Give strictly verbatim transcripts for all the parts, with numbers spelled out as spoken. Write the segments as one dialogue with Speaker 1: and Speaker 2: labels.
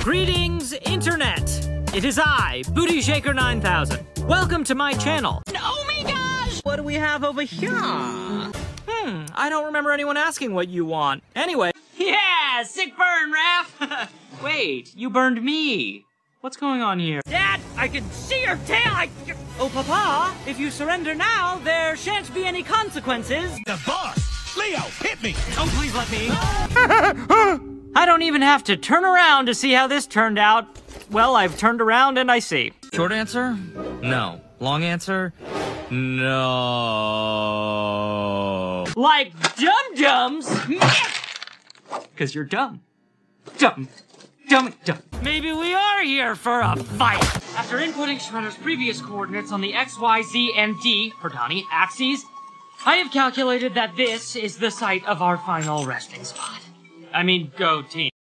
Speaker 1: Greetings, Internet! It is I, Booty Shaker nine thousand. Welcome to my channel. Oh my gosh! What do we have over here? Hmm, I don't remember anyone asking what you want. Anyway. Yeah, sick burn, Raph! Wait, you burned me. What's going on here? Dad, I can see your tail! I... Oh, Papa, if you surrender now, there shan't be any consequences.
Speaker 2: The boss! Leo, hit me!
Speaker 1: Oh, please let me. I don't even have to turn around to see how this turned out. Well, I've turned around and I see. Short answer? No. Long answer? No. Like dum-dums? Because you're dumb. Dumb. Dumb. Dumb. Maybe we are here for a fight. After inputting Shredder's previous coordinates on the X, Y, Z, and D, Perdani, axes, I have calculated that this is the site of our final resting spot. I mean, go team.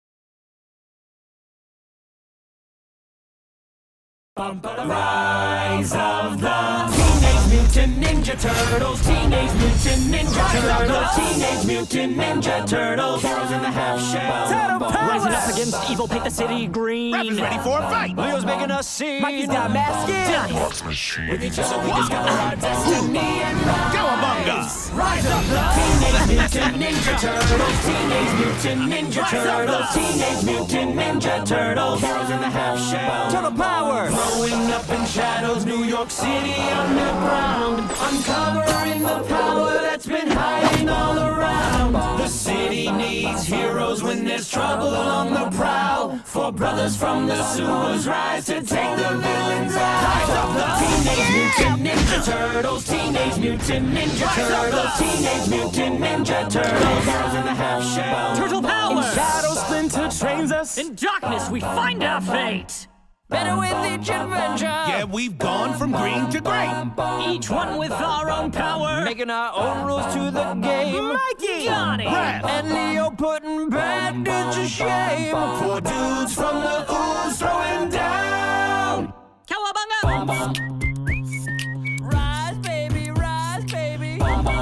Speaker 1: Rise of the Teenage Mutant Ninja Turtles, Teenage Mutant Ninja Turtles, Teenage Mutant Ninja Turtles, Heroes in the half shell, Turtle Power! Rising up against evil, paint the city green.
Speaker 2: Raph is ready for a fight!
Speaker 1: Leo's making us see. Mikey's got mask in. With each other we discover our destiny and rise.
Speaker 2: Cowabunga!
Speaker 1: Rise of the Teenage Mutant Ninja Turtles, Teenage Mutant Ninja Turtles, Teenage Mutant Ninja Turtles, Heroes in the half shell, Turtle Power! Growing up in shadows, New York City underground, uncovering the power that's been hiding all around. The city needs heroes when there's trouble on the prowl. For brothers from the sewers rise to take the villains out. Rise of the Teenage Mutant Ninja Turtles, Teenage Mutant Ninja Turtles, Teenage Mutant Ninja Turtles, Heroes in the half shell, Turtle Power! In shadow Splinter trains us, in darkness we find our fate. Better with each adventure.
Speaker 2: Yeah, we've gone from green to gray.
Speaker 1: Each one with our own power. Making our own rules to the game. Mikey! Johnny!
Speaker 2: Raph!
Speaker 1: And Leo putting bad dudes to shame.
Speaker 2: Four dudes from the ooze throwing down.
Speaker 1: Cowabunga! Rise, baby, rise, baby.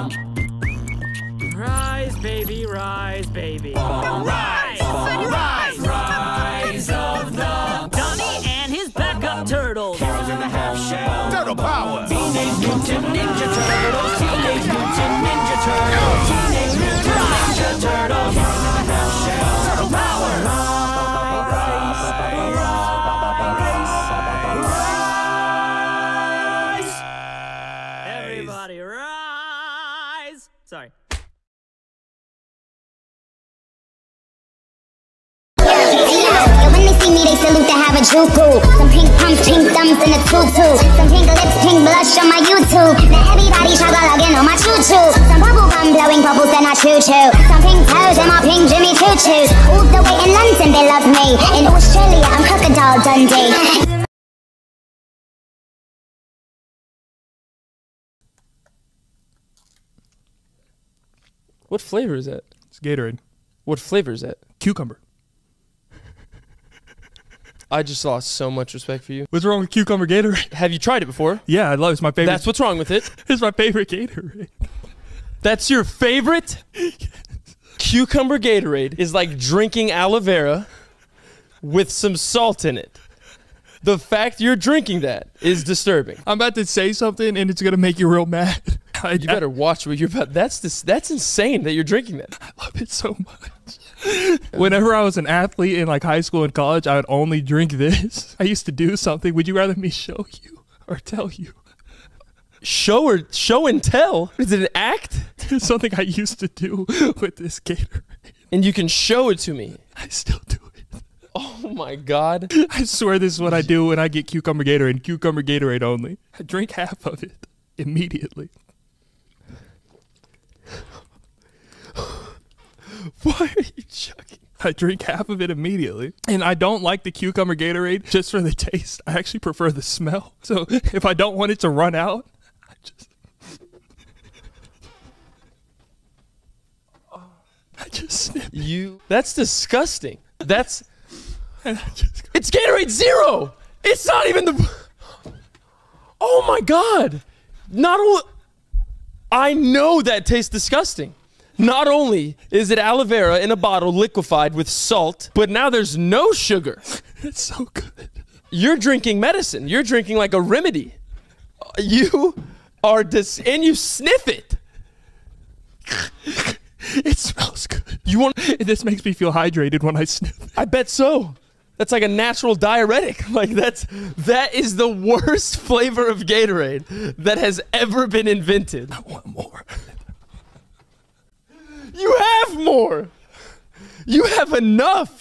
Speaker 1: Rise, baby, rise, baby.
Speaker 2: Rise! Rise!
Speaker 1: Rise of the Donnie and his backup turtles. Heroes in the half shell.
Speaker 2: Turtle Power!
Speaker 1: Teenage Mutant Ninja Turtles. Teenage Mutant Ninja Turtles. Teenage Mutant Ninja Turtles. Heroes in the half shell. Turtle Power! Rise! Rise! Everybody rise! Sorry.
Speaker 3: When they see me, they salute to have a juku. Some pink pumps, pink thumbs, and a tutu. Some pink lips, pink blush on my YouTube. Now everybody chugga-lugging on my choo-choo. Some bubble gum blowing bubbles and I choo-choo. Some pink toes and my pink Jimmy choo-choos. All the way in London, they love me. In Australia, I'm Crocodile Dundee.
Speaker 4: What flavor is that?
Speaker 5: It's Gatorade.
Speaker 4: What flavor is that?
Speaker 5: Cucumber.
Speaker 4: I just lost so much respect for you.
Speaker 5: What's wrong with cucumber Gatorade?
Speaker 4: Have you tried it before?
Speaker 5: Yeah, I love it. It's my favorite.
Speaker 4: That's what's wrong with it.
Speaker 5: It's my favorite Gatorade.
Speaker 4: That's your favorite? Cucumber Gatorade is like drinking aloe vera with some salt in it. The fact you're drinking that is disturbing.
Speaker 5: I'm about to say something and it's going to make you real mad. I,
Speaker 4: You better watch what you're about. That's this. That's insane that you're drinking that.
Speaker 5: I love it so much. Whenever I was an athlete in like high school and college, I would only drink this. I used to do something. Would you rather me show you or tell you?
Speaker 4: Show or show and tell? Is it an act?
Speaker 5: It's something I used to do with this Gatorade.
Speaker 4: And you can show it to me.
Speaker 5: I still do it.
Speaker 4: Oh my God.
Speaker 5: I swear this is what I do when I get cucumber Gatorade, cucumber Gatorade only. I drink half of it immediately.
Speaker 4: Why are you chugging?
Speaker 5: I drink half of it immediately. And I don't like the cucumber Gatorade just for the taste. I actually prefer the smell. So if I don't want it to run out, I just... I just snip.
Speaker 4: You... That's disgusting. That's...
Speaker 5: And I just...
Speaker 4: It's Gatorade Zero! It's not even the... Oh my God! Not only... I know that tastes disgusting. Not only is it aloe vera in a bottle liquefied with salt, but now there's no sugar.
Speaker 5: It's so good.
Speaker 4: You're drinking medicine. You're drinking like a remedy. You are dis- and you sniff it.
Speaker 5: It smells good.
Speaker 4: You want?
Speaker 5: This makes me feel hydrated when I sniff it.
Speaker 4: I bet so. That's like a natural diuretic. Like that's that is the worst flavor of Gatorade that has ever been invented.
Speaker 5: I want more.
Speaker 4: You have more. You have enough.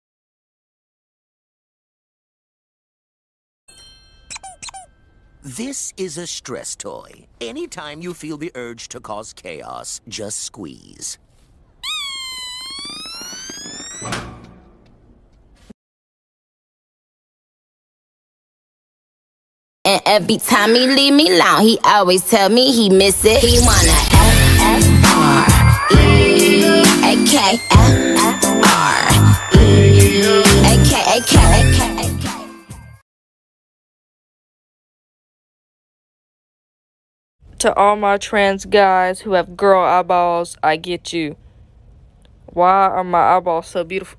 Speaker 6: This is a stress toy. Anytime you feel the urge to cause chaos, just squeeze.
Speaker 7: And every time he leave me alone, he always tell me he miss it. He wanna F F R E A K F F R E A K A K A K A K.
Speaker 8: To all my trans guys who have girl eyeballs, I get you. Why are my eyeballs so beautiful?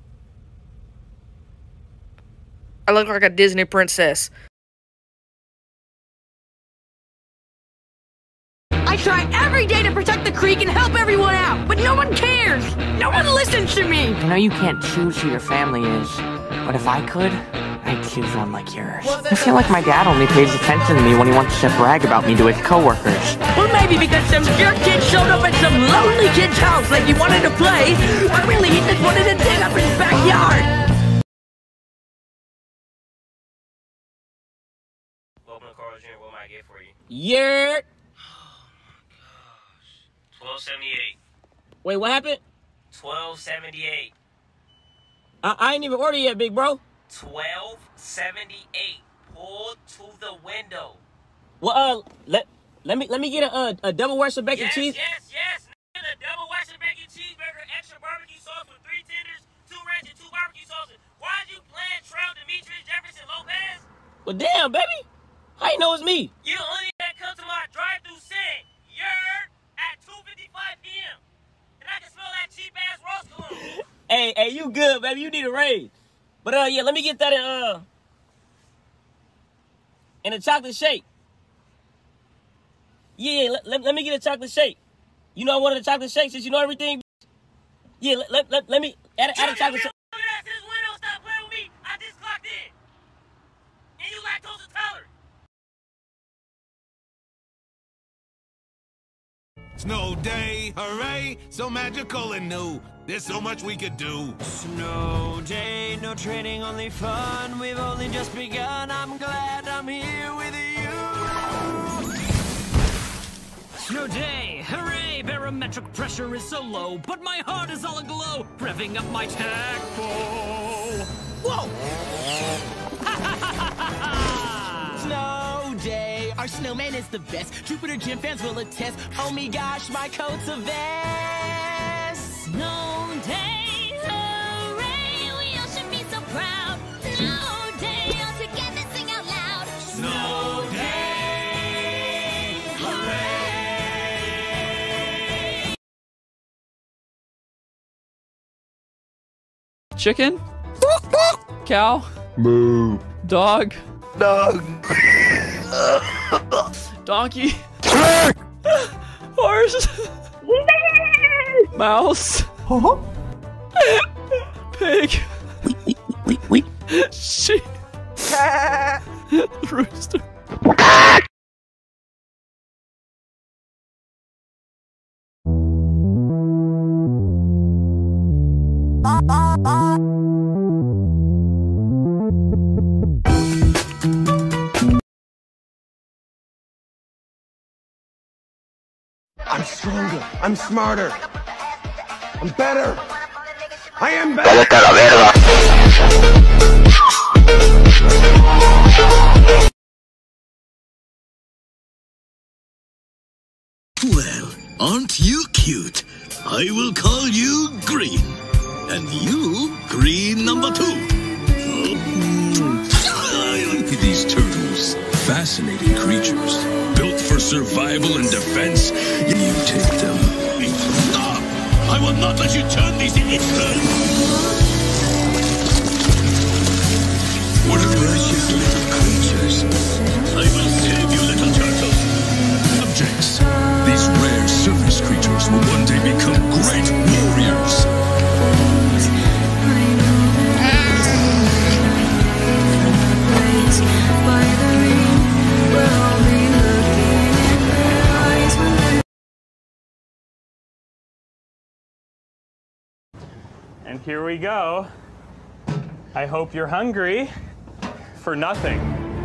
Speaker 8: I look like a Disney princess.
Speaker 9: I try every day to protect the creek and help everyone out, but no one cares. No one listens to me.
Speaker 10: I know you can't choose who your family is, but if I could, I'd choose one like yours. I feel like my dad only pays attention to me when he wants to brag about me to his coworkers.
Speaker 9: Well, maybe because some jerk kid showed up at some lonely kid's house like he wanted to play, but really he just wanted to dig up his backyard.
Speaker 11: Welcome to Carl's Junior What might I get for you?
Speaker 9: Yeah.
Speaker 11: twelve seventy-eight.
Speaker 9: Wait, what happened?
Speaker 11: twelve seventy-eight.
Speaker 9: I, I ain't even ordered yet, big bro.
Speaker 11: twelve seventy-eight. Pull to the window.
Speaker 9: Well, uh, let let me let me get a a, a double Western bacon
Speaker 11: Yes,
Speaker 9: cheese.
Speaker 11: yes, yes. A double Western bacon cheeseburger, extra barbecue sauce with three tenders, two ranch, and two barbecue sauces. Why did you plan Trail Demetrius Jefferson Lopez?
Speaker 9: Well, damn, baby. How you know it's me?
Speaker 11: You only that come to my drive-thru saying, "You're at two fifty-five p m and I can smell that cheap-ass roast cologne."
Speaker 9: Hey, hey, you good, baby. You need a raise. But, uh, yeah, let me get that in, uh, in a chocolate shake. Yeah, let, let, let me get a chocolate shake. You know I wanted a chocolate shake since you know everything. Yeah, let, let, let, let me add a, add a chocolate shake.
Speaker 11: Look at that, since when don't stop playing with me? I just clocked in. And you lactose intolerant.
Speaker 2: Snow day, hooray, so magical and new. There's so much we could do.
Speaker 1: Snow day, no training, only fun. We've only just begun. I'm glad I'm here with you. Snow day, hooray, barometric pressure is so low, but my heart is all aglow, revving up my tactful. Whoa! Snow day, our snowman is the best. Jupiter Gym fans will attest. Oh my gosh, my coat's a vest.
Speaker 12: Snow day, hooray, we all should be so proud. Snow day, all together sing out loud.
Speaker 1: Snow day, hooray.
Speaker 5: Chicken? Cow?
Speaker 13: Moo.
Speaker 5: Dog?
Speaker 13: Dog.
Speaker 5: Donkey? Horse? Mouse? Pig? Sheep? Rooster?
Speaker 2: I'm stronger. I'm smarter. I'm better. I am better.
Speaker 14: Well, aren't you cute? I will call you Green. And you, Green number two. Oh, look at these turtles. Fascinating creatures. Built for survival and defense. You take them. Stop! I will not let you turn these into...
Speaker 13: Here we go. I hope you're hungry for nothing.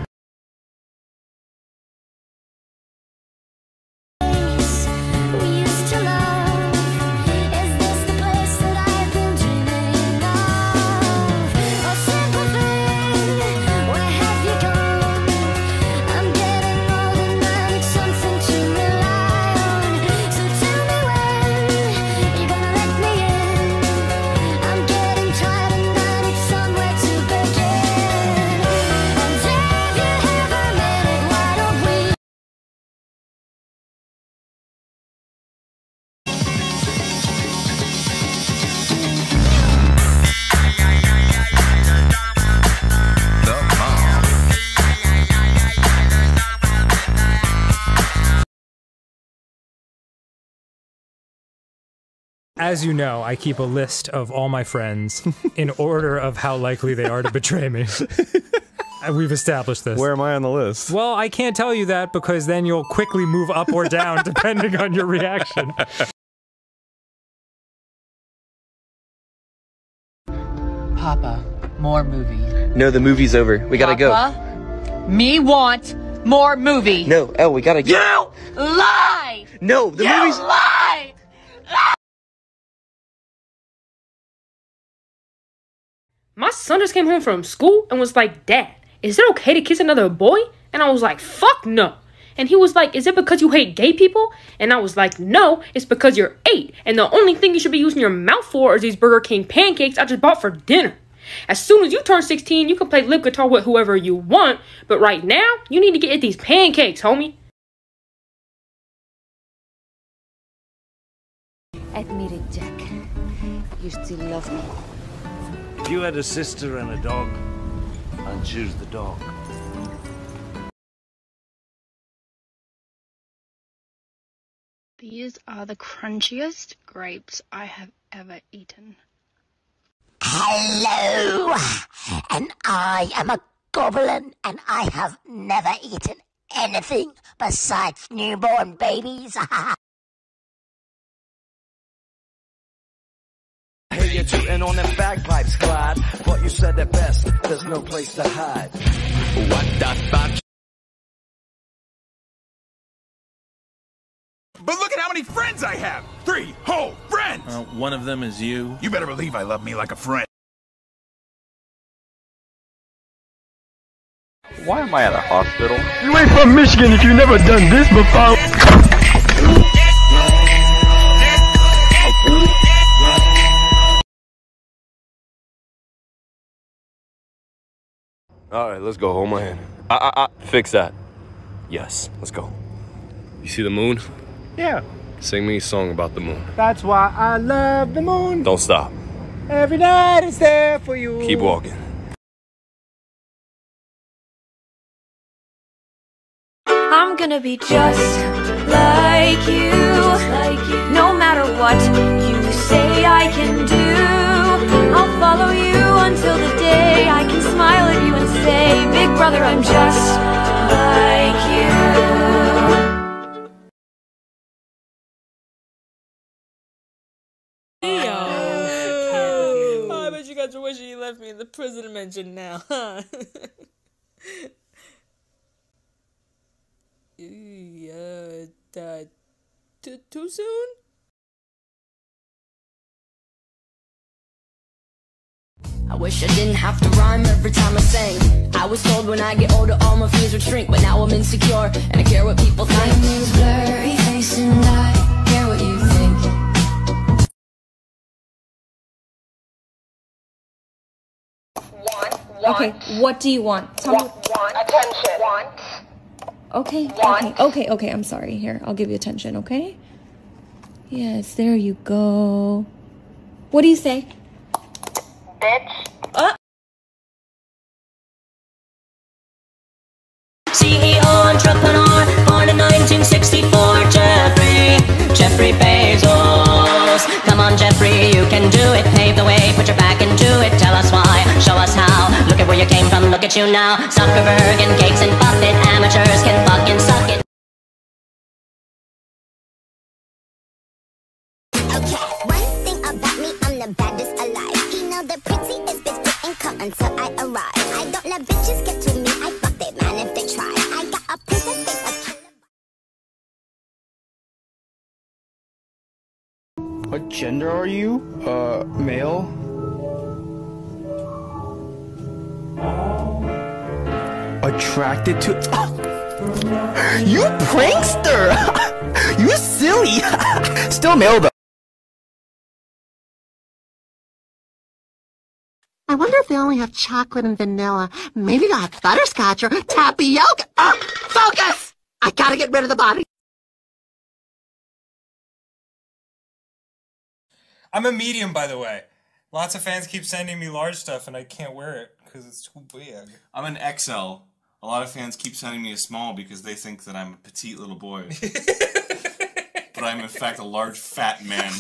Speaker 15: As you know, I keep a list of all my friends in order of how likely they are to betray me. And we've established this.
Speaker 16: Where am I on the list?
Speaker 15: Well, I can't tell you that because then you'll quickly move up or down depending on your reaction.
Speaker 17: Papa, more movie.
Speaker 18: No, the movie's over. We gotta
Speaker 17: Papa, me want more movie.
Speaker 18: go. No, Elle, we gotta go.
Speaker 17: You lie!
Speaker 18: No, the
Speaker 17: you
Speaker 18: movie's-
Speaker 17: lie!
Speaker 19: My son just came home from school and was like, Dad, is it okay to kiss another boy? And I was like, fuck no. And he was like, is it because you hate gay people? And I was like, no, it's because you're eight. And the only thing you should be using your mouth for is these Burger King pancakes I just bought for dinner. As soon as you turn sixteen, you can play lip guitar with whoever you want. But right now, you need to get at these pancakes, homie.
Speaker 20: Admit it, Jack. You still love me.
Speaker 21: If you had a sister and a dog, I'd choose the dog.
Speaker 22: These are the crunchiest grapes I have ever eaten.
Speaker 23: Hello, and I am a goblin, and I have never eaten anything besides newborn babies.
Speaker 24: I hear you tooting on them bagpipes, Clyde, but you said it best, there's no place to hide. What the fuck?
Speaker 25: But look at how many friends I have! Three whole friends!
Speaker 21: Uh, one of them is you.
Speaker 25: You better believe I love me like a friend.
Speaker 26: Why am I at a hospital?
Speaker 27: You ain't from Michigan if you never done this before.
Speaker 16: Alright, let's go. Hold my hand. Ah, ah, ah. Fix that. Yes, let's go. You see the moon?
Speaker 27: Yeah,
Speaker 16: Sing me a song about the moon.
Speaker 27: that's why I love the moon.
Speaker 16: Don't stop.
Speaker 27: Every night it's there for you.
Speaker 16: Keep walking.
Speaker 28: I'm gonna be just like you, no matter what you say I can do. I'll follow you until the day I can smile at you and say, big brother, I'm just like you.
Speaker 8: Oh, I bet you guys are wishing you left me in the prison dimension now, huh? Uh, uh, too, too soon?
Speaker 28: I wish I didn't have to rhyme every time I sang. I was told when I get older all my fears would shrink, but now I'm insecure and I care what people think. My name's blurry face and I care what you think.
Speaker 29: Okay, what do you want? Tell me.
Speaker 23: Want attention. Want.
Speaker 29: Okay, okay, okay, okay, I'm sorry. Here, I'll give you attention, okay? Yes, there you go. What do you say?
Speaker 23: Bitch.
Speaker 29: Uh
Speaker 28: C E O, entrepreneur, born in nineteen sixty-four, Jeffrey, Jeffrey Bezos. Come on, Jeffrey, you can do it. Pave the way, put your back into it. Tell us why, show us how. Look at where you came from, look at you now. Zuckerberg and Gates and Buffett, amateurs can fucking suck it.
Speaker 3: Okay, one thing about me, I'm the baddest alive. the prettiest bitch getting cut until I arrive. I don't let bitches get to me, I fuck they man if they try. I got a princess face, a killer.
Speaker 1: What gender are you? Uh, male? Attracted to- You prankster! You silly! Still male though.
Speaker 4: I wonder if they only have chocolate and vanilla. Maybe they'll have butterscotch or tapioca. Ah, focus! I gotta get rid of the body.
Speaker 15: I'm a medium, by the way. Lots of fans keep sending me large stuff, and I can't wear it because it's too big.
Speaker 5: I'm an X L. A lot of fans keep sending me a small because they think that I'm a petite little boy. But I'm in fact a large fat man.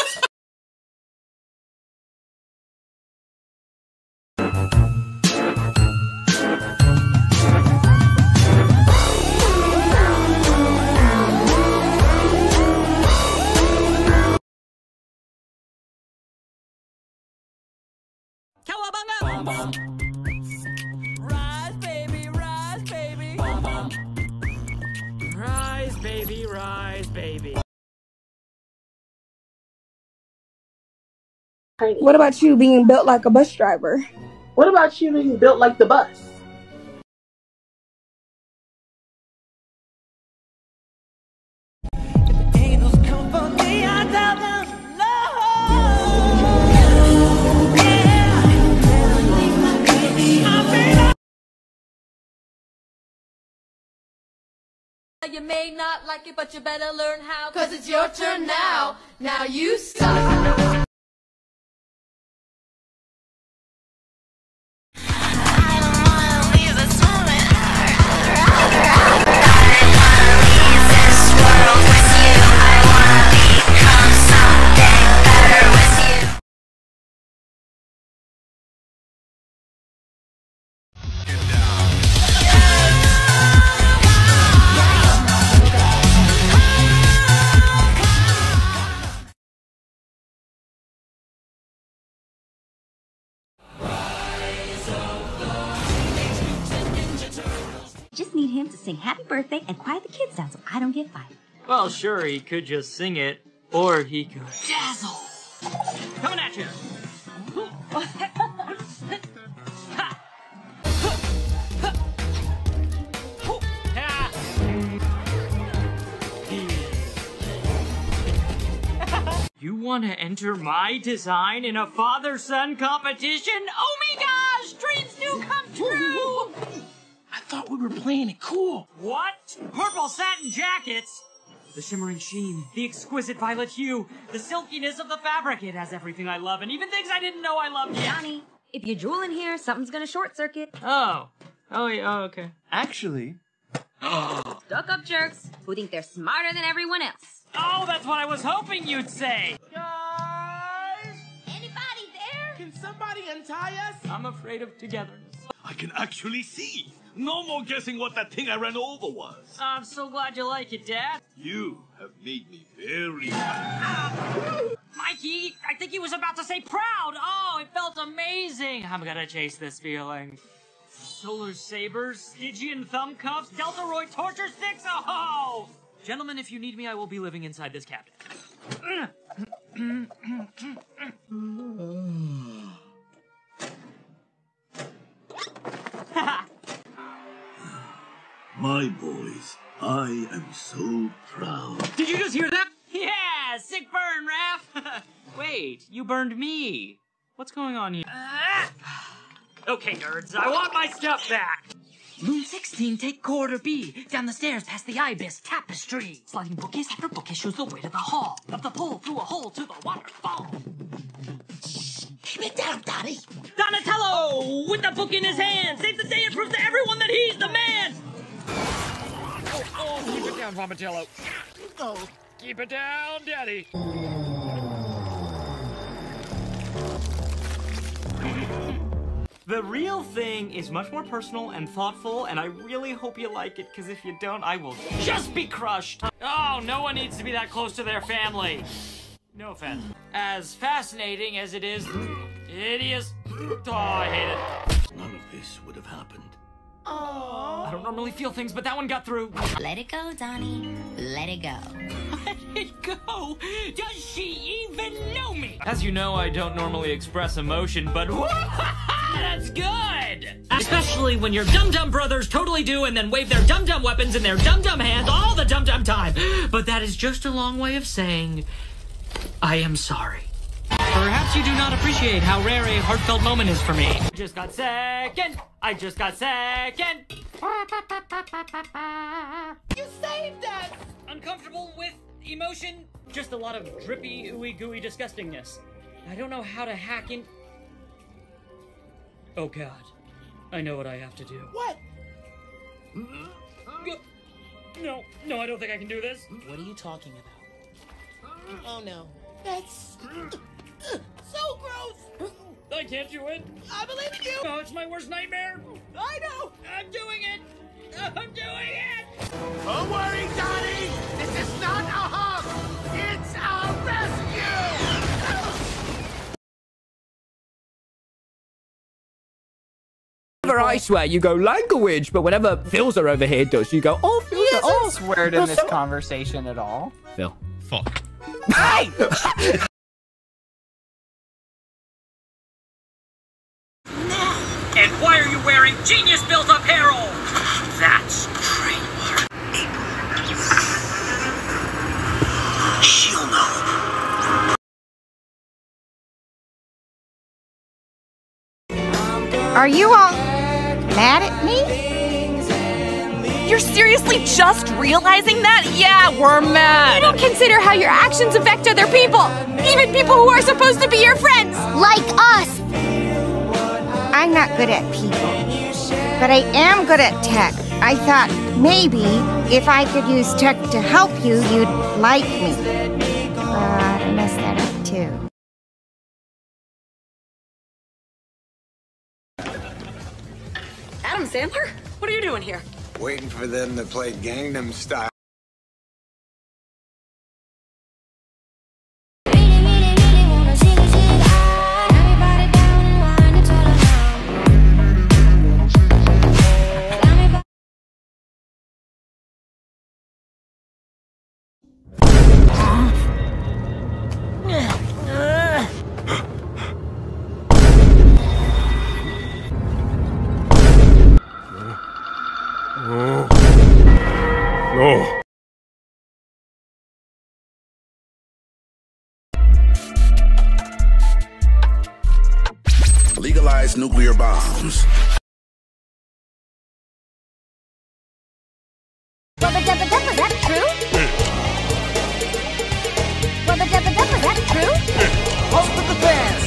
Speaker 6: Rise, baby, rise, baby. Rise, baby, rise, baby.
Speaker 29: What about you being built like a bus driver?
Speaker 7: What about you being built like the bus?
Speaker 6: You may not like it, but you better learn how, cause it's your turn now. Now you stop.
Speaker 9: Just need him to sing happy birthday and quiet the kids down so I don't get fired.
Speaker 10: Well, sure, he could just sing it, or he could dazzle. Coming at you. You want to enter my design in a father-son competition? Oh my gosh, dreams do come true!
Speaker 6: I thought we were playing it cool.
Speaker 10: What? Purple satin jackets? The shimmering sheen, the exquisite violet hue, the silkiness of the fabric. It has everything I love and even things I didn't know I loved yet.
Speaker 9: Johnny, if you drool in here, something's gonna short circuit.
Speaker 10: Oh. Oh, yeah, oh, okay.
Speaker 1: Actually...
Speaker 9: Stuck up jerks who think they're smarter than everyone else.
Speaker 10: Oh, that's what I was hoping you'd say.
Speaker 6: Guys! Anybody there? Can somebody untie us?
Speaker 10: I'm afraid of togetherness.
Speaker 25: I can actually see. No more guessing what that thing I ran over was.
Speaker 10: I'm so glad you like it, Dad.
Speaker 25: You have made me very happy.
Speaker 10: Mikey, I think he was about to say proud. Oh, it felt amazing. I'm gonna chase this feeling. Solar sabers, Stygian thumb cuffs, Deltaroid torture sticks. Oh! Gentlemen, if you need me, I will be living inside this cabinet.
Speaker 25: My boys, I am so proud.
Speaker 10: Did you just hear that? Yeah, sick burn, Raph. Wait, you burned me. What's going on here? Okay, nerds, I want my stuff back. Room sixteen, take corridor B. Down the stairs past the ibis tapestry. Sliding bookcase after bookcase shows the way to the hall. Up the pole, through a hole to the waterfall.
Speaker 6: Keep it down, Donnie.
Speaker 10: Donatello, with the book in his hand, saves the day and proves to everyone that he's the man.
Speaker 6: Oh, oh, keep it down, Vomitello. Oh, keep it down, Daddy.
Speaker 10: The real thing is much more personal and thoughtful, and I really hope you like it, because if you don't, I will just be crushed. Oh, no one needs to be that close to their family. No offense. As fascinating as it is, Hideous. Oh, I hate it.
Speaker 21: None of this would have happened.
Speaker 10: Oh. I don't normally feel things, but that one got through.
Speaker 23: Let it go, Donnie. Let it go.
Speaker 10: Let it go? Does she even know me? As you know, I don't normally express emotion, but that's good! Especially when your dum-dum brothers totally do and then wave their dum-dum weapons in their dum-dum hands all the dum-dum time. But that is just a long way of saying, I am sorry. Perhaps you do not appreciate how rare a heartfelt moment is for me. I just got second. I just got second. You saved us! Uncomfortable with emotion? Just a lot of drippy, ooey gooey disgustingness. I don't know how to hack in. Oh god. I know what I have to do.
Speaker 27: What?
Speaker 10: No, no, I don't think I can do this.
Speaker 27: What are you talking about? Oh no. That's so gross!
Speaker 10: I can't do it.
Speaker 27: I believe in you!
Speaker 10: Oh, it's my worst nightmare.
Speaker 27: I know!
Speaker 10: I'm doing it. I'm doing it.
Speaker 27: Don't worry, Donnie! This is not a hug! It's a rescue!
Speaker 2: Whenever I swear, you go language, but whenever Philza over here does, you go, oh, Philza,
Speaker 1: He hasn't
Speaker 2: oh.
Speaker 1: sweared in this conversation at all.
Speaker 2: Phil.
Speaker 5: Fuck.
Speaker 2: Hey!
Speaker 10: And why are you wearing genius-built apparel? That's trademark.
Speaker 21: She'll know.
Speaker 11: Are you all mad at me?
Speaker 12: You're seriously just realizing that? Yeah, we're mad.
Speaker 11: You don't consider how your actions affect other people, even people who are supposed to be your friends.
Speaker 3: Like us.
Speaker 11: I'm not good at people, but I am good at tech. I thought maybe if I could use tech to help you, you'd like me. But I messed that up too.
Speaker 12: Adam Sandler? What are you doing here?
Speaker 13: Waiting for them to play Gangnam Style.
Speaker 16: No.
Speaker 14: Legalize nuclear bombs.
Speaker 3: Rubba dubba dubba, that true? Rubba dubba dubba, that true?
Speaker 27: Post with the fans!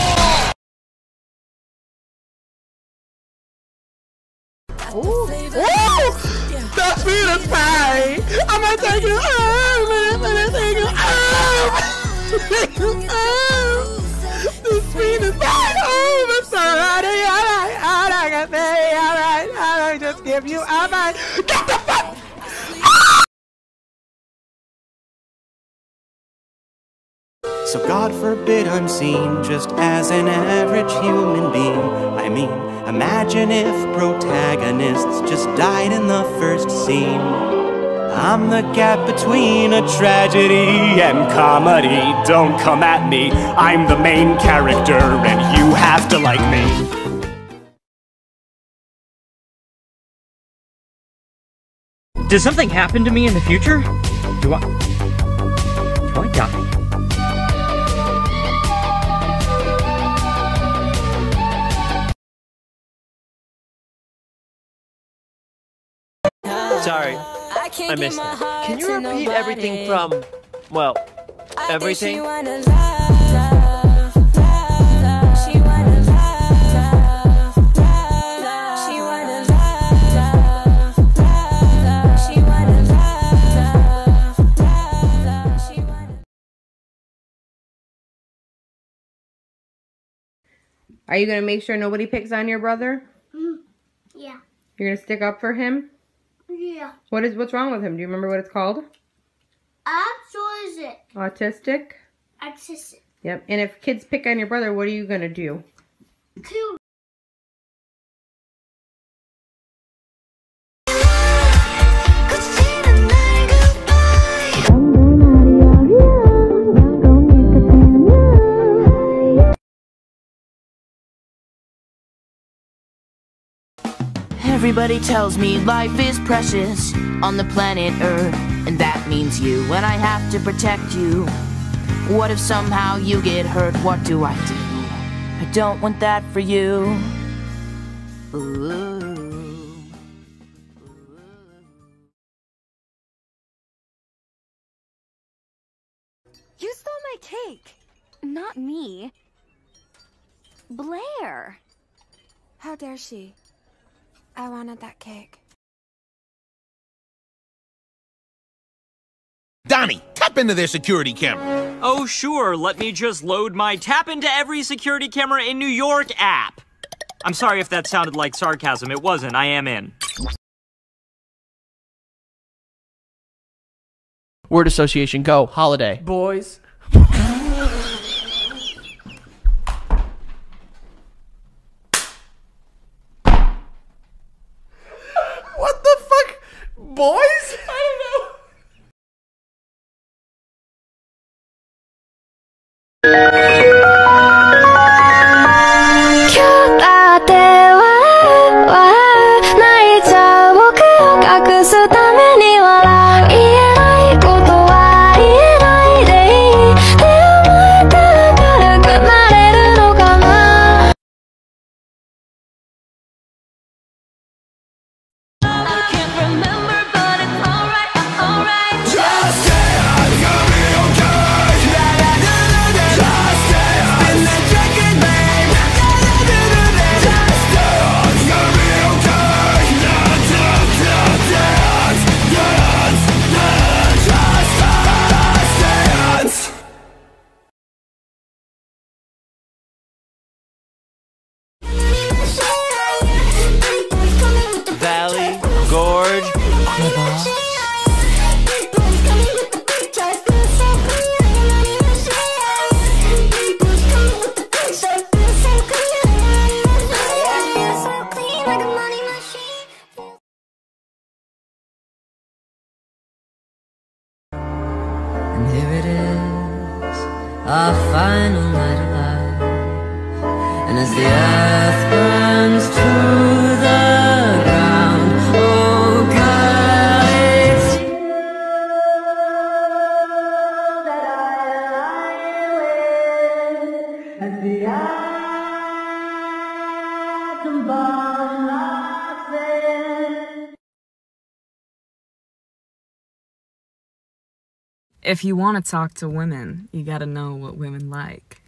Speaker 3: Ooh.
Speaker 27: Ooh! That's me, that's fine! I'm gonna take you home! I'm gonna take you home! Take you home! The sweet is fine! Oh, it's alright! Alright, alright, I say, alright, alright, just give you a mind! Get the fuck!
Speaker 17: So God forbid I'm seen just as an average human being. I mean, imagine if protagonists just died in the first scene. I'm the gap between a tragedy and comedy. Don't come at me, I'm the main character and you have to like me.
Speaker 10: Does something happen to me in the future? Do I... Do I die?
Speaker 18: Sorry, I missed that. Can you repeat everything from, well, everything?
Speaker 19: Are you gonna make sure nobody picks on your brother?
Speaker 3: Mm, yeah.
Speaker 19: You're gonna stick up for him?
Speaker 3: Yeah.
Speaker 19: What is what's wrong with him? Do you remember what it's called?
Speaker 3: Actually, is it?
Speaker 19: Autistic?
Speaker 3: Autistic.
Speaker 19: Yep. And if kids pick on your brother, what are you gonna do?
Speaker 3: Cool.
Speaker 4: Everybody tells me life is precious on the planet Earth, and that means you, and I have to protect you. What if somehow you get hurt? What do I do? I don't want that for you. Ooh.
Speaker 9: You stole my cake. Not me. Blair. How dare she? I wanted that cake.
Speaker 8: Donnie, tap into their security camera.
Speaker 10: Oh, sure. Let me just load my Tap into Every Security Camera in New York app. I'm sorry if that sounded like sarcasm. It wasn't. I am in.
Speaker 18: Word association, go. Holiday.
Speaker 2: Boys.
Speaker 27: What the fuck? Boys?
Speaker 2: I don't know.
Speaker 18: Valley, Gorge,
Speaker 15: And here it is, our final night alive. And as the earth burns to the ground, oh God, it's you that I lie with. As the atom bomb locks in.
Speaker 12: If you want to talk to women, you gotta know what women like.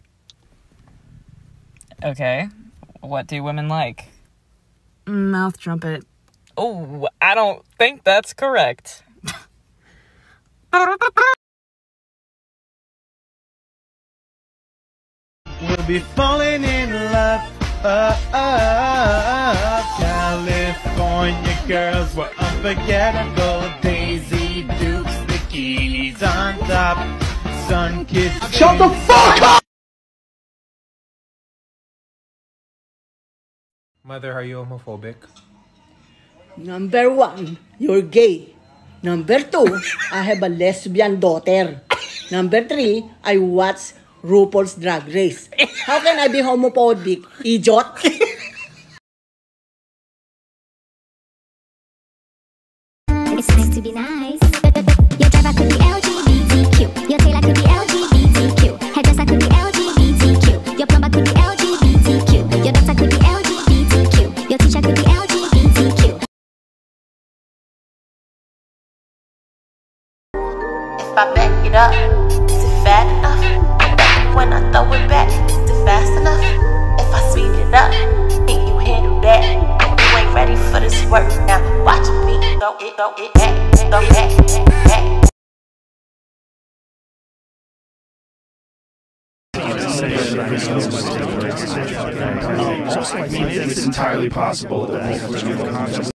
Speaker 10: Okay. What do women like?
Speaker 12: Mouth trumpet.
Speaker 10: Oh, I don't think that's correct.
Speaker 27: We'll be falling in love. Uh, uh, uh, California girls were unforgettable. Daisy Dukes, bikinis on top, sun-kissed. Shut the fuck up!
Speaker 20: Mother, are you homophobic?
Speaker 22: Number one, you're gay. Number two, I have a lesbian daughter. Number three, I watch RuPaul's Drag Race. How can I be homophobic, idiot?
Speaker 3: It's nice to be nice. Your driver could be L G B T Q. Your tailor could be L G B T Q. Hairdresser could be L G B T Q. Your plumber could be L G B T Q. Your doctor could be L G B T Q. Your teacher could be L G B T Q.
Speaker 24: If I back it up, is it fat enough? When I throw it back, is it fast enough? If I speed it up, can you handle that? You ain't ready for this work now. Watch me throw it, throw it back, throw back, back.
Speaker 26: I mean, it's entirely possible that